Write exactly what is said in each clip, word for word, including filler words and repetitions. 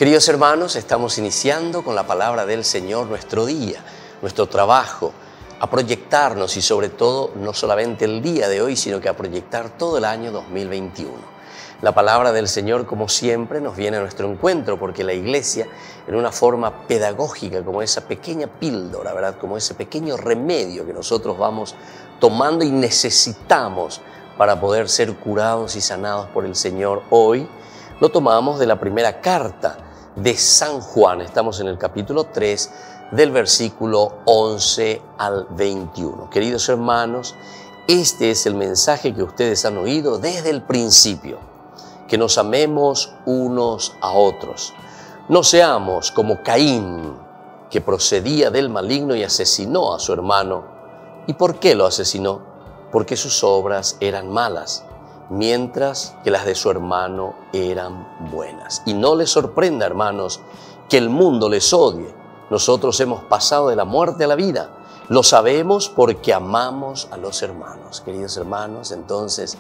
Queridos hermanos, estamos iniciando con la palabra del Señor nuestro día, nuestro trabajo, a proyectarnos y sobre todo no solamente el día de hoy, sino que a proyectar todo el año dos mil veintiuno. La palabra del Señor, como siempre, nos viene a nuestro encuentro porque la Iglesia, en una forma pedagógica, como esa pequeña píldora, ¿verdad? Como ese pequeño remedio que nosotros vamos tomando y necesitamos para poder ser curados y sanados por el Señor, hoy lo tomamos de la primera carta de San Juan. Estamos en el capítulo tres, del versículo once al veintiuno. Queridos hermanos, este es el mensaje que ustedes han oído desde el principio, que nos amemos unos a otros. No seamos como Caín, que procedía del maligno y asesinó a su hermano. ¿Y por qué lo asesinó? Porque sus obras eran malas, mientras que las de su hermano eran buenas. Y no les sorprenda, hermanos, que el mundo les odie. Nosotros hemos pasado de la muerte a la vida. Lo sabemos porque amamos a los hermanos. Queridos hermanos, entonces,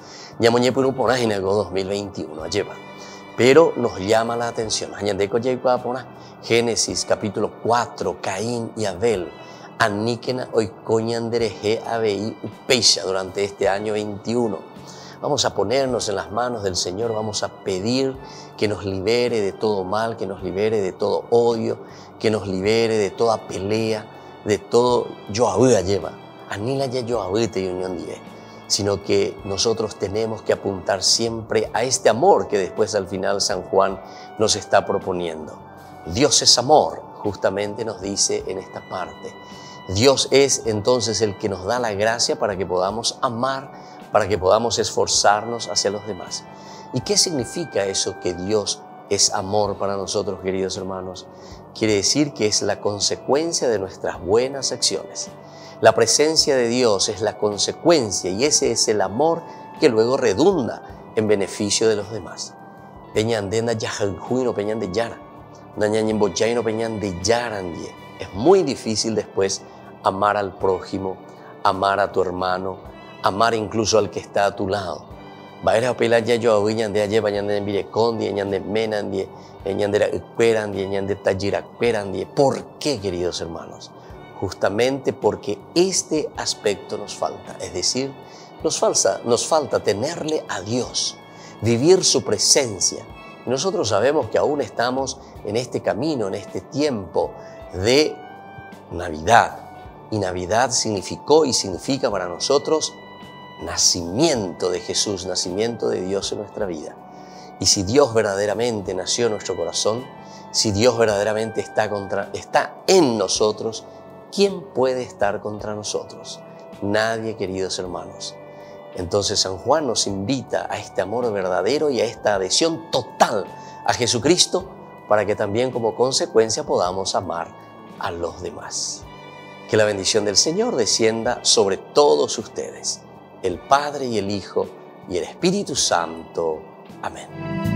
dos mil veintiuno, lleva. Pero nos llama la atención. Génesis capítulo cuatro, Caín y Abel. Aníquena hoy coñandereje abei upeisha durante este año veintiuno. Vamos a ponernos en las manos del Señor, vamos a pedir que nos libere de todo mal, que nos libere de todo odio, que nos libere de toda pelea, de todo yo lleva. Anila ya yo te unión diré. Sino que nosotros tenemos que apuntar siempre a este amor que después al final San Juan nos está proponiendo. Dios es amor, justamente nos dice en esta parte. Dios es entonces el que nos da la gracia para que podamos amar, para que podamos esforzarnos hacia los demás. ¿Y qué significa eso que Dios es amor para nosotros, queridos hermanos? Quiere decir que es la consecuencia de nuestras buenas acciones. La presencia de Dios es la consecuencia y ese es el amor que luego redunda en beneficio de los demás. Es muy difícil después amar al prójimo, amar a tu hermano, amar incluso al que está a tu lado. ¿Por qué, queridos hermanos? Justamente porque este aspecto nos falta, es decir, nos falta, nos falta tenerle a Dios, vivir su presencia. Y nosotros sabemos que aún estamos en este camino, en este tiempo de Navidad. Y Navidad significó y significa para nosotros nacimiento de Jesús, nacimiento de Dios en nuestra vida. Y si Dios verdaderamente nació en nuestro corazón, si Dios verdaderamente está, contra, está en nosotros, ¿quién puede estar contra nosotros? Nadie, queridos hermanos. Entonces San Juan nos invita a este amor verdadero y a esta adhesión total a Jesucristo para que también como consecuencia podamos amar a los demás. Que la bendición del Señor descienda sobre todos ustedes, el Padre y el Hijo y el Espíritu Santo. Amén.